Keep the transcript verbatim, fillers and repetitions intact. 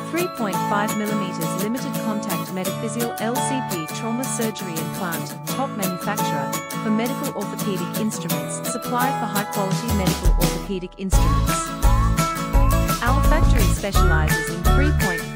three point five millimeter limited contact Metaphyseal L C P trauma surgery implant, top manufacturer, for medical orthopedic instruments, supplied for high-quality medical orthopedic instruments. Our factory specializes in three point